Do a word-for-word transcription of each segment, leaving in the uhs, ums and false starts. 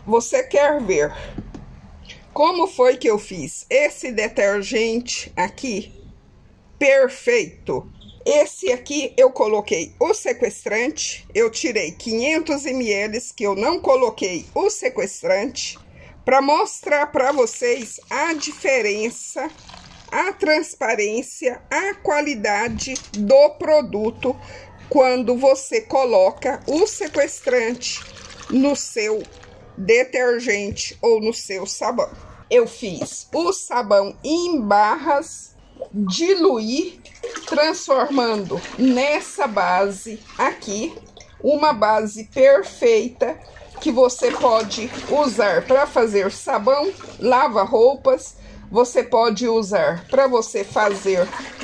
você quer ver como foi que eu fiz esse detergente aqui? Perfeito! Esse aqui eu coloquei o sequestrante, eu tirei quinhentos mililitros que eu não coloquei o sequestrante, para mostrar para vocês a diferença, a transparência, a qualidade do produto quando você coloca o sequestrante no seu detergente ou no seu sabão. Eu fiz o sabão em barras, diluí, transformando nessa base aqui, uma base perfeita que você pode usar para fazer sabão, lava-roupas, você pode usar para você fazer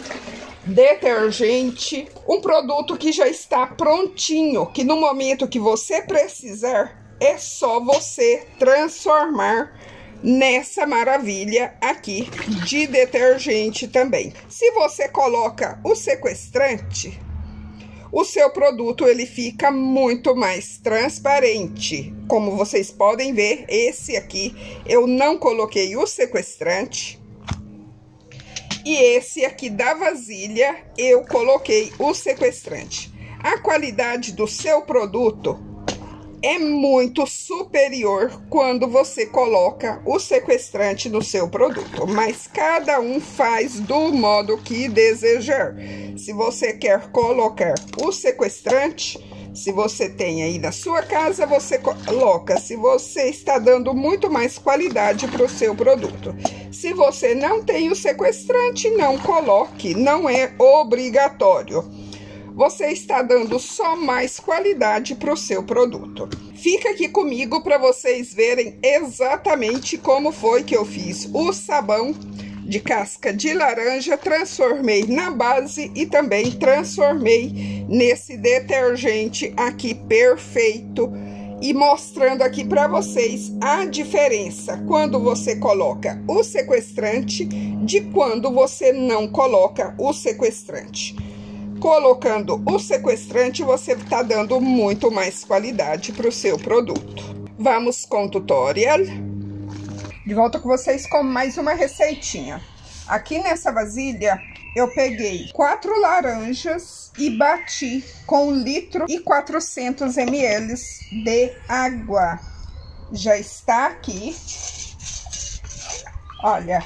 detergente, um produto que já está prontinho, que no momento que você precisar, é só você transformar nessa maravilha aqui de detergente também. Se você coloca o sequestrante, o seu produto ele fica muito mais transparente. Como vocês podem ver, esse aqui eu não coloquei o sequestrante. E esse aqui da vasilha eu coloquei o sequestrante. A qualidade do seu produto é muito superior quando você coloca o sequestrante no seu produto, mas cada um faz do modo que desejar. Se você quer colocar o sequestrante, se você tem aí na sua casa, você coloca. Se você está dando muito mais qualidade para o seu produto. Se você não tem o sequestrante, não coloque, não é obrigatório. Você está dando só mais qualidade para o seu produto. Fica aqui comigo para vocês verem exatamente como foi que eu fiz o sabão de casca de laranja, transformei na base e também transformei nesse detergente aqui perfeito. E mostrando aqui para vocês a diferença quando você coloca o sequestrante de quando você não coloca o sequestrante. Colocando o sequestrante, você está dando muito mais qualidade para o seu produto. Vamos com o tutorial. De volta com vocês com mais uma receitinha. Aqui nessa vasilha, eu peguei quatro laranjas e bati com um litro e quatrocentos mililitros de água. Já está aqui. Olha.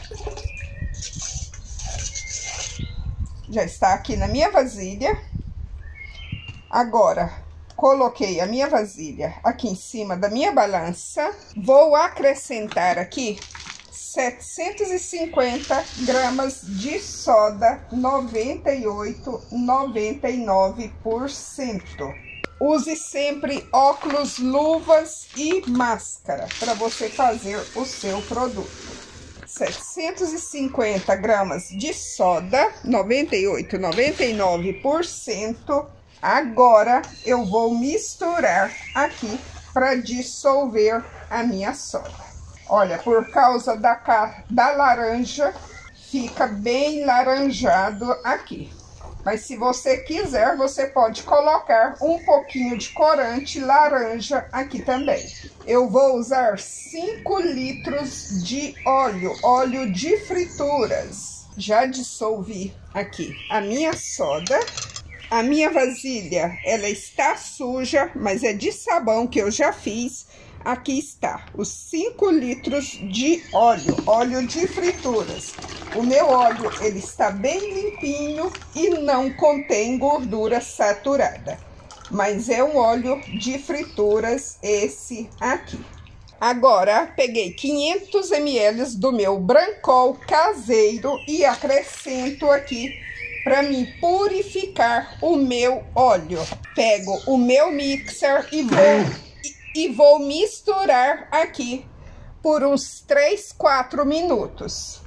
Já está aqui na minha vasilha. Agora, coloquei a minha vasilha aqui em cima da minha balança. Vou acrescentar aqui setecentos e cinquenta gramas de soda noventa e oito, noventa e nove por cento. Use sempre óculos, luvas e máscara para você fazer o seu produto. setecentos e cinquenta gramas de soda, noventa e oito, noventa e nove por cento. Agora, eu vou misturar aqui para dissolver a minha soda. Olha, por causa da, da laranja, fica bem laranjado aqui. Mas se você quiser, você pode colocar um pouquinho de corante laranja aqui também. Eu vou usar cinco litros de óleo, óleo de frituras. Já dissolvi aqui a minha soda. A minha vasilha, ela está suja, mas é de sabão que eu já fiz. Aqui está os cinco litros de óleo, óleo de frituras. O meu óleo, ele está bem limpinho e não contém gordura saturada. Mas é um óleo de frituras esse aqui. Agora, peguei quinhentos mililitros do meu Brancol caseiro e acrescento aqui para me purificar o meu óleo. Pego o meu mixer e vou... E vou misturar aqui por uns três, quatro minutos.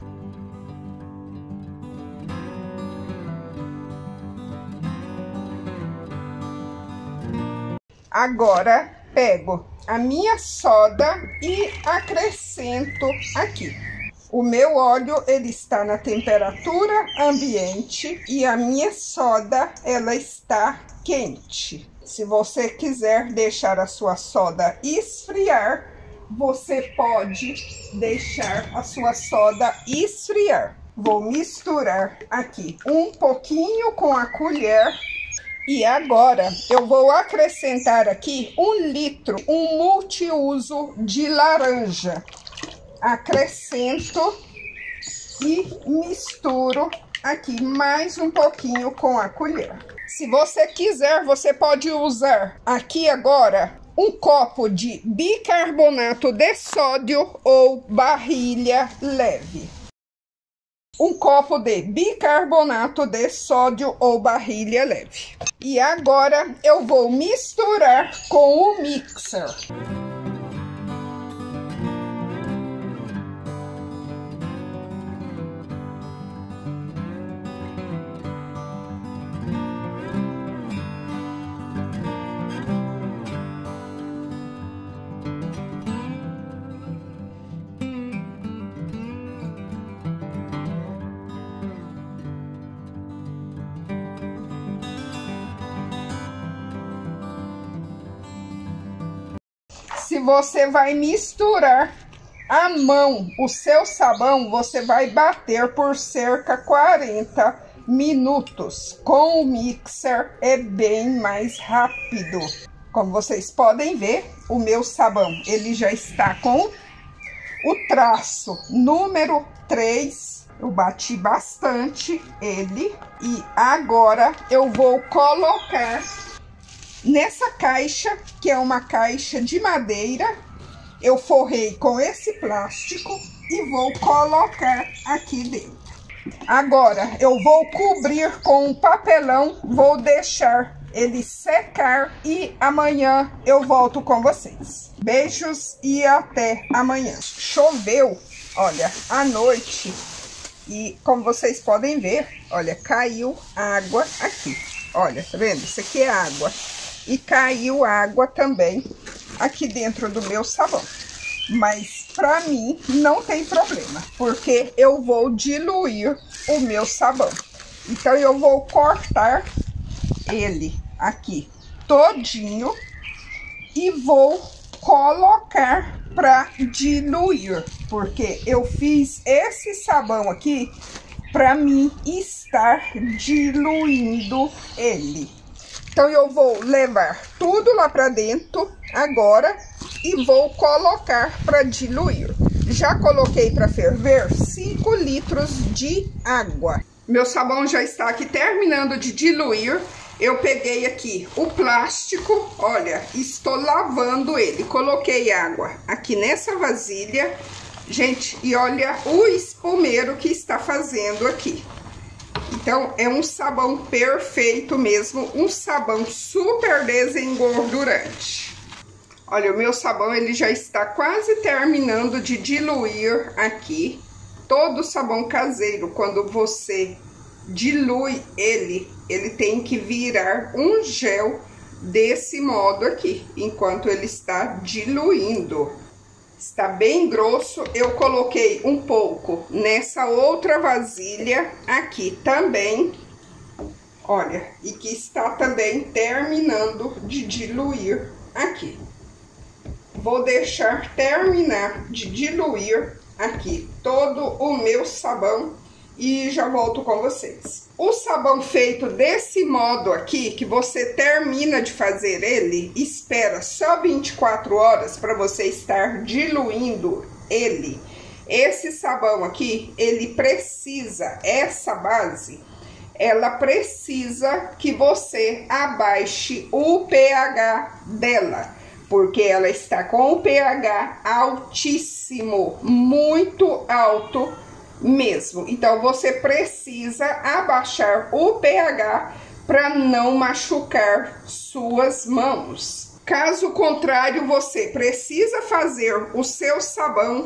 Agora, pego a minha soda e acrescento aqui. O meu óleo, ele está na temperatura ambiente e a minha soda, ela está quente. Se você quiser deixar a sua soda esfriar, você pode deixar a sua soda esfriar. Vou misturar aqui um pouquinho com a colher. E agora eu vou acrescentar aqui um litro, um multiuso de laranja. Acrescento e misturo aqui mais um pouquinho com a colher. Se você quiser, você pode usar aqui agora um copo de bicarbonato de sódio ou barrilha leve. Um copo de bicarbonato de sódio ou barrilha leve. E agora eu vou misturar com o mixer. Se você vai misturar à mão o seu sabão, você vai bater por cerca de quarenta minutos. Com o mixer é bem mais rápido. Como vocês podem ver, o meu sabão ele já está com o traço número três. Eu bati bastante ele e agora eu vou colocar nessa caixa, que é uma caixa de madeira. Eu forrei com esse plástico e vou colocar aqui dentro. Agora eu vou cobrir com um papelão, vou deixar ele secar e amanhã eu volto com vocês. Beijos e até amanhã. Choveu, olha, à noite e como vocês podem ver, olha, caiu água aqui. Olha, tá vendo? Isso aqui é água. E caiu água também aqui dentro do meu sabão. Mas pra mim não tem problema, porque eu vou diluir o meu sabão. Então eu vou cortar ele aqui todinho e vou colocar pra diluir, porque eu fiz esse sabão aqui pra mim estar diluindo ele. Então, eu vou levar tudo lá pra dentro agora e vou colocar para diluir. Já coloquei para ferver cinco litros de água. Meu sabão já está aqui terminando de diluir. Eu peguei aqui o plástico, olha, estou lavando ele. Coloquei água aqui nessa vasilha. Gente, e olha o espumeiro que está fazendo aqui. Então, é um sabão perfeito mesmo, um sabão super desengordurante. Olha, o meu sabão, ele já está quase terminando de diluir aqui. Todo sabão caseiro, quando você dilui ele, ele tem que virar um gel desse modo aqui, enquanto ele está diluindo. Está bem grosso, eu coloquei um pouco nessa outra vasilha aqui também, olha, e que está também terminando de diluir aqui. Vou deixar terminar de diluir aqui todo o meu sabão e já volto com vocês. O sabão feito desse modo aqui, que você termina de fazer ele, espera só vinte e quatro horas para você estar diluindo ele. Esse sabão aqui, ele precisa, essa base, ela precisa que você abaixe o pH dela, porque ela está com o pH altíssimo, muito alto mesmo. Então, você precisa abaixar o pH para não machucar suas mãos. Caso contrário, você precisa fazer o seu sabão,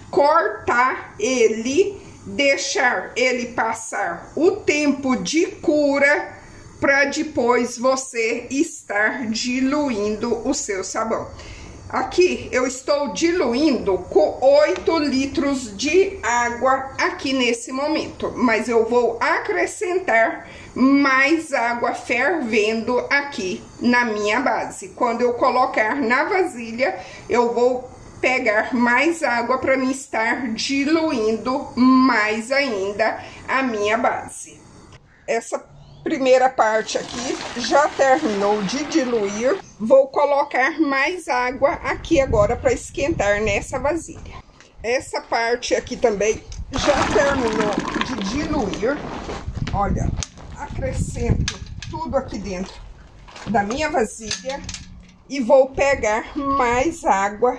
cortar ele, deixar ele passar o tempo de cura para depois você estar diluindo o seu sabão. Aqui eu estou diluindo com oito litros de água aqui nesse momento, mas eu vou acrescentar mais água fervendo aqui na minha base. Quando eu colocar na vasilha, eu vou pegar mais água para mim estar diluindo mais ainda a minha base. Essa primeira parte aqui já terminou de diluir. Vou colocar mais água aqui agora para esquentar nessa vasilha. Essa parte aqui também já terminou de diluir. Olha, acrescento tudo aqui dentro da minha vasilha e vou pegar mais água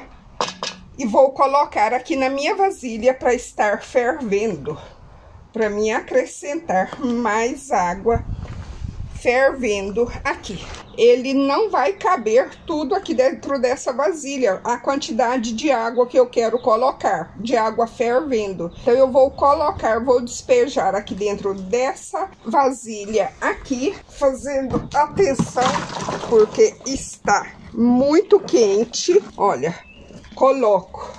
e vou colocar aqui na minha vasilha para estar fervendo, para mim acrescentar mais água fervendo aqui. Ele não vai caber tudo aqui dentro dessa vasilha, a quantidade de água que eu quero colocar, de água fervendo. Então eu vou colocar, vou despejar aqui dentro dessa vasilha aqui, fazendo atenção, porque está muito quente. Olha, coloco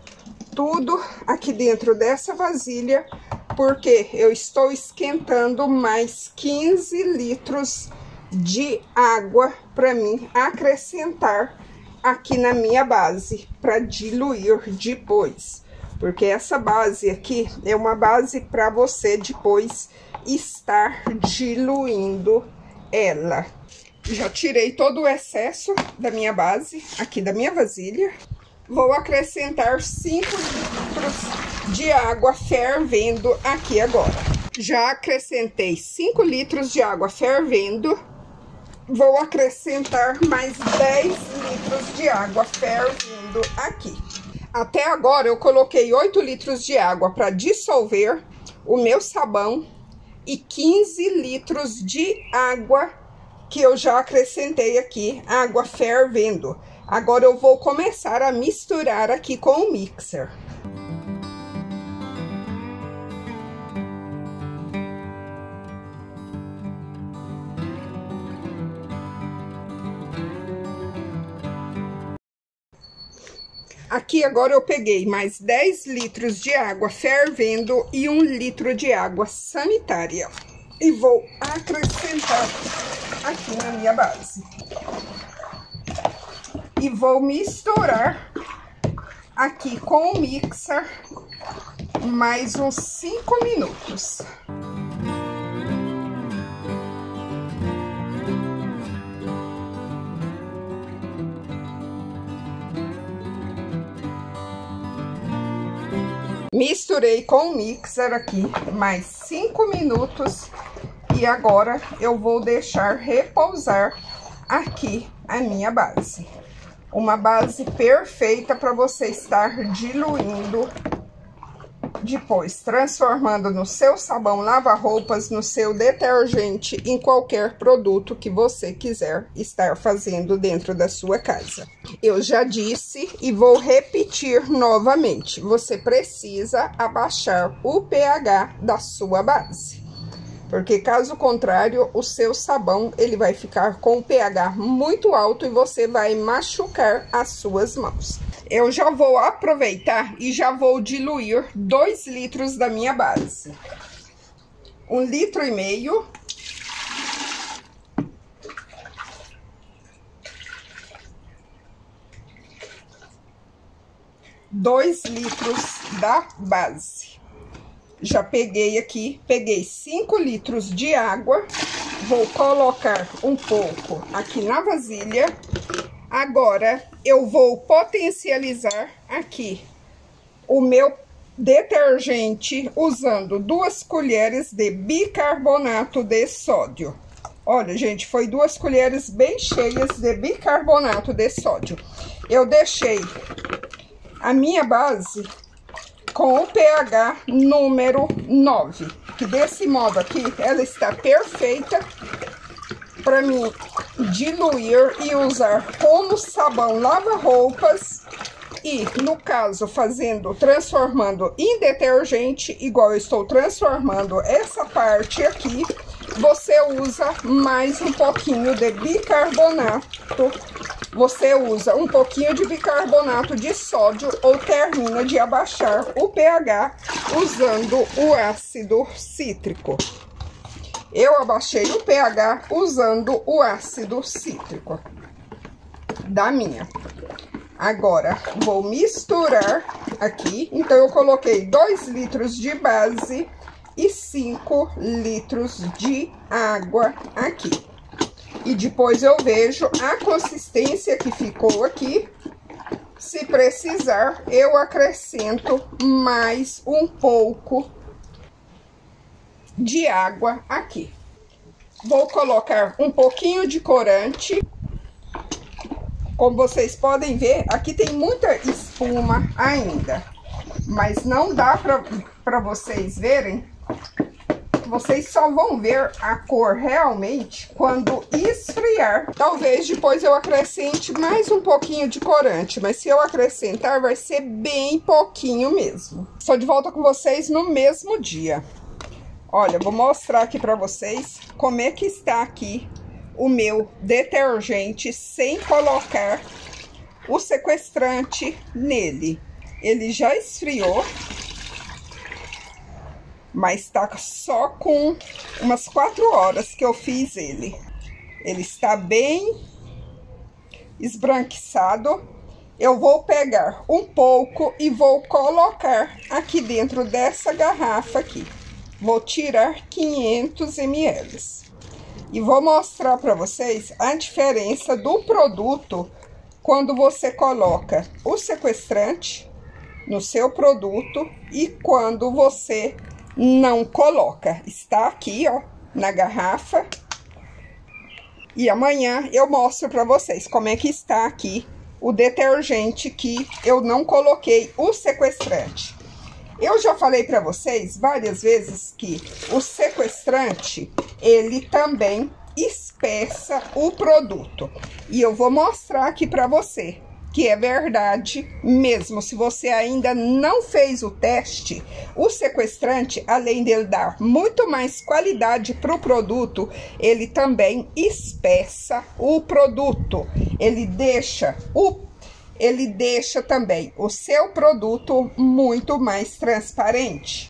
tudo aqui dentro dessa vasilha, porque eu estou esquentando mais quinze litros de água para mim acrescentar aqui na minha base, para diluir depois. Porque essa base aqui é uma base para você depois estar diluindo ela. Já tirei todo o excesso da minha base aqui da minha vasilha. Vou acrescentar cinco litros de água fervendo aqui agora. Já acrescentei cinco litros de água fervendo. Vou acrescentar mais dez litros de água fervendo aqui. Até agora eu coloquei oito litros de água para dissolver o meu sabão e quinze litros de água que eu já acrescentei aqui, água fervendo. Agora eu vou começar a misturar aqui com o mixer. Aqui agora eu peguei mais dez litros de água fervendo e um litro de água sanitária. E vou acrescentar aqui na minha base. E vou misturar aqui com o mixer mais uns cinco minutos. Misturei com o mixer aqui mais cinco minutos e agora eu vou deixar repousar aqui a minha base. Uma base perfeita para você estar diluindo, depois transformando no seu sabão lava-roupas, no seu detergente, em qualquer produto que você quiser estar fazendo dentro da sua casa. Eu já disse e vou repetir novamente, você precisa abaixar o pH da sua base. Porque caso contrário, o seu sabão ele vai ficar com o pH muito alto e você vai machucar as suas mãos. Eu já vou aproveitar e já vou diluir dois litros da minha base. Um litro e meio. Dois litros da base. Já peguei aqui, peguei cinco litros de água, vou colocar um pouco aqui na vasilha. Agora, eu vou potencializar aqui o meu detergente usando duas colheres de bicarbonato de sódio. Olha, gente, foi duas colheres bem cheias de bicarbonato de sódio. Eu deixei a minha base com o pH número nove, que desse modo aqui ela está perfeita para mim diluir e usar como sabão lava-roupas e, no caso, fazendo, transformando em detergente, igual eu estou transformando essa parte aqui, você usa mais um pouquinho de bicarbonato. Você usa um pouquinho de bicarbonato de sódio ou termina de abaixar o pH usando o ácido cítrico. Eu abaixei o pH usando o ácido cítrico da minha. Agora, vou misturar aqui. Então, eu coloquei dois litros de base e cinco litros de água aqui. E depois eu vejo a consistência que ficou aqui. Se precisar, eu acrescento mais um pouco de água aqui. Vou colocar um pouquinho de corante. Como vocês podem ver, aqui tem muita espuma ainda. Mas não dá para vocês verem. Vocês só vão ver a cor realmente quando esfriar. Talvez depois eu acrescente mais um pouquinho de corante, mas se eu acrescentar vai ser bem pouquinho mesmo. Estou de volta com vocês no mesmo dia. Olha, vou mostrar aqui para vocês como é que está aqui o meu detergente sem colocar o sequestrante nele. Ele já esfriou. Mas tá só com umas quatro horas que eu fiz ele. Ele está bem esbranquiçado. Eu vou pegar um pouco e vou colocar aqui dentro dessa garrafa aqui. Vou tirar quinhentos mililitros. E vou mostrar para vocês a diferença do produto quando você coloca o sequestrante no seu produto e quando você não coloca. Está aqui, ó, na garrafa. E amanhã eu mostro para vocês como é que está aqui o detergente que eu não coloquei o sequestrante. Eu já falei para vocês várias vezes que o sequestrante, ele também espessa o produto. E eu vou mostrar aqui para você que é verdade mesmo. Se você ainda não fez o teste, o sequestrante, além dele dar muito mais qualidade para o produto, ele também espessa o produto. Ele deixa o ele deixa também o seu produto muito mais transparente.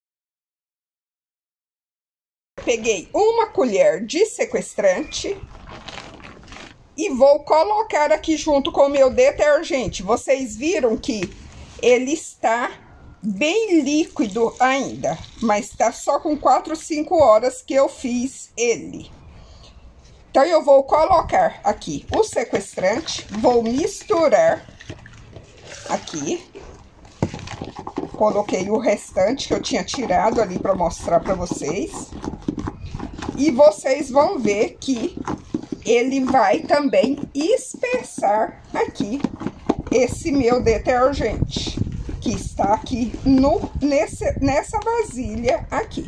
Peguei uma colher de sequestrante e vou colocar aqui junto com o meu detergente. Vocês viram que ele está bem líquido ainda, mas está só com quatro, cinco horas que eu fiz ele. Então, eu vou colocar aqui o sequestrante, vou misturar aqui. Coloquei o restante que eu tinha tirado ali para mostrar para vocês. E vocês vão ver que ele vai também espessar aqui esse meu detergente, que está aqui no, nesse, nessa vasilha aqui.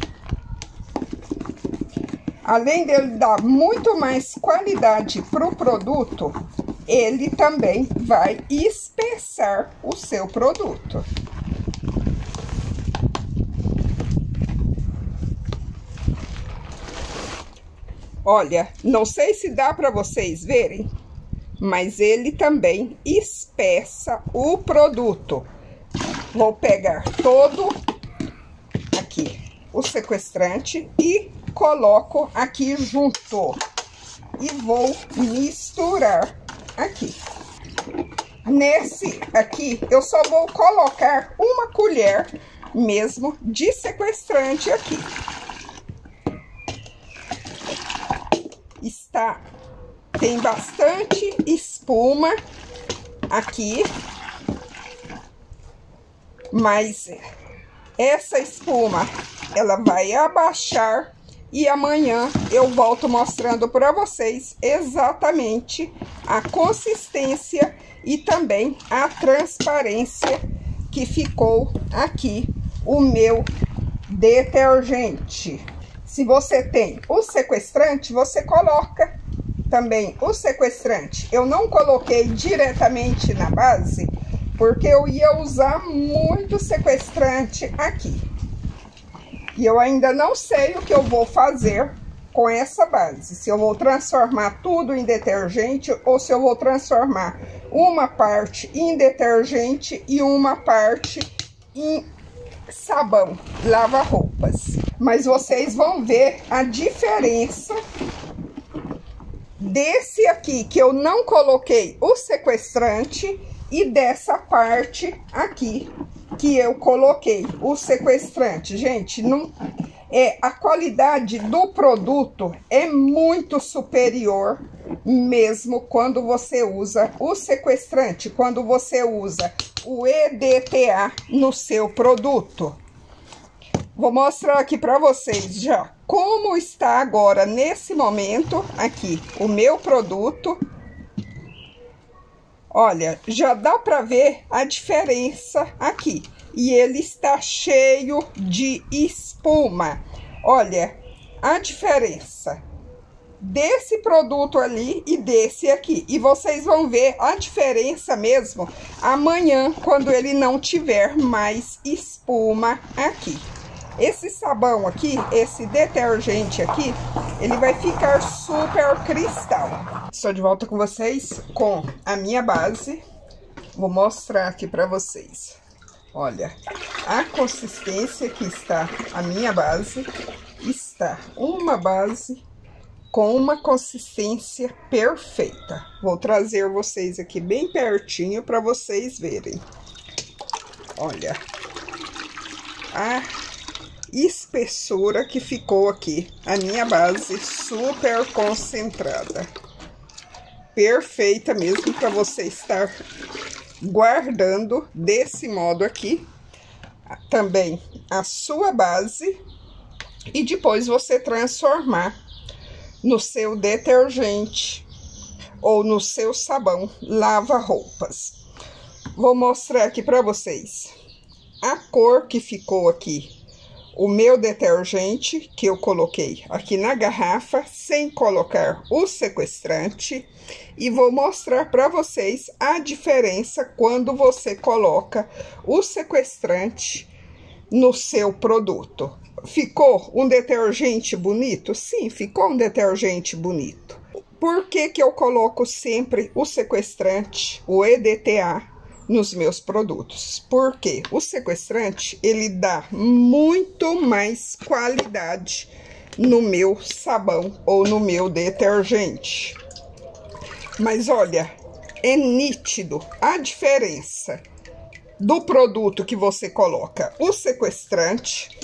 Além dele dar muito mais qualidade para o produto, ele também vai espessar o seu produto. Olha, não sei se dá para vocês verem, mas ele também espessa o produto. Vou pegar todo aqui o sequestrante e coloco aqui junto. E vou misturar aqui. Nesse aqui, eu só vou colocar uma colher mesmo de sequestrante aqui. Está, tem bastante espuma aqui, mas essa espuma, ela vai abaixar e amanhã eu volto mostrando para vocês exatamente a consistência e também a transparência que ficou aqui o meu detergente. Se você tem o sequestrante, você coloca também o sequestrante. Eu não coloquei diretamente na base, porque eu ia usar muito sequestrante aqui. E eu ainda não sei o que eu vou fazer com essa base. Se eu vou transformar tudo em detergente ou se eu vou transformar uma parte em detergente e uma parte em sabão, lava-roupas. Mas vocês vão ver a diferença desse aqui, que eu não coloquei o sequestrante, e dessa parte aqui que eu coloquei o sequestrante. Gente, não é, a qualidade do produto é muito superior mesmo quando você usa o sequestrante, quando você usa o E D T A no seu produto. Vou mostrar aqui para vocês já como está agora, nesse momento, aqui, o meu produto. Olha, já dá para ver a diferença aqui. E ele está cheio de espuma. Olha, a diferença desse produto ali e desse aqui. E vocês vão ver a diferença mesmo amanhã, quando ele não tiver mais espuma aqui. Esse sabão aqui, esse detergente aqui, ele vai ficar super cristal. Estou de volta com vocês com a minha base. Vou mostrar aqui para vocês. Olha, a consistência que está a minha base, está uma base com uma consistência perfeita. Vou trazer vocês aqui bem pertinho para vocês verem. Olha, a espessura que ficou aqui, a minha base super concentrada. Perfeita mesmo para você estar guardando desse modo aqui. Também a sua base e depois você transformar no seu detergente ou no seu sabão lava-roupas. Vou mostrar aqui para vocês a cor que ficou aqui. O meu detergente que eu coloquei aqui na garrafa, sem colocar o sequestrante. E vou mostrar para vocês a diferença quando você coloca o sequestrante no seu produto. Ficou um detergente bonito? Sim, ficou um detergente bonito. Por que que eu coloco sempre o sequestrante, o E D T A, nos meus produtos? Porque o sequestrante, ele dá muito mais qualidade no meu sabão ou no meu detergente. Mas olha, é nítido a diferença do produto que você coloca o sequestrante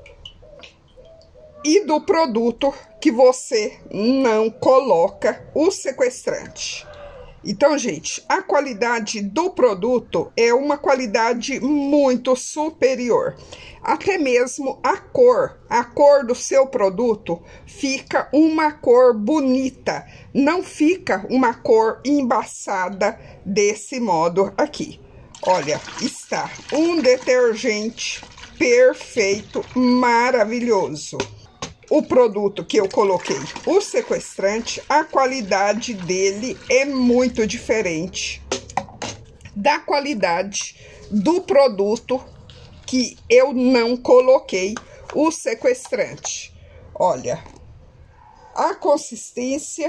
e do produto que você não coloca o sequestrante. Então, gente, a qualidade do produto é uma qualidade muito superior. Até mesmo a cor, a cor do seu produto fica uma cor bonita. Não fica uma cor embaçada desse modo aqui. Olha, está um detergente perfeito, maravilhoso. O produto que eu coloquei, o sequestrante, a qualidade dele é muito diferente da qualidade do produto que eu não coloquei o sequestrante. Olha, a consistência,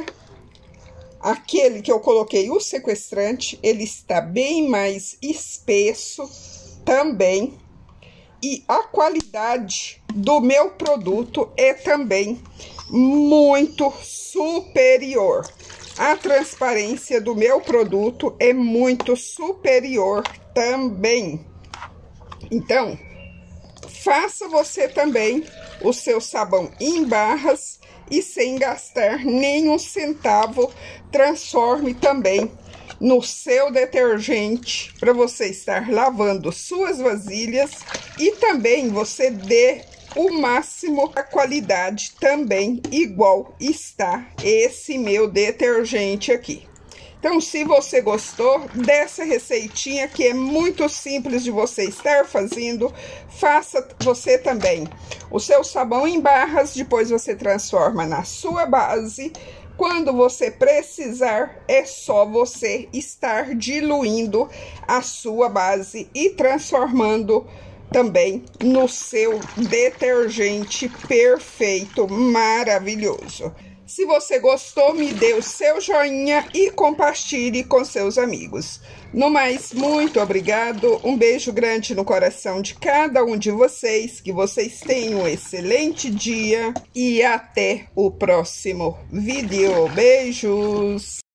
aquele que eu coloquei o sequestrante, ele está bem mais espesso também. E a qualidade do meu produto é também muito superior. A transparência do meu produto é muito superior também. Então, faça você também o seu sabão em barras e sem gastar nenhum centavo, transforme também no seu detergente para você estar lavando suas vasilhas e também você dê o máximo a qualidade também igual está esse meu detergente aqui. Então, se você gostou dessa receitinha que é muito simples de você estar fazendo, faça você também o seu sabão em barras, depois você transforma na sua base. Quando você precisar, é só você estar diluindo a sua base e transformando também no seu detergente perfeito, maravilhoso. Se você gostou, me dê o seu joinha e compartilhe com seus amigos. No mais, muito obrigado, um beijo grande no coração de cada um de vocês, que vocês tenham um excelente dia e até o próximo vídeo. Beijos!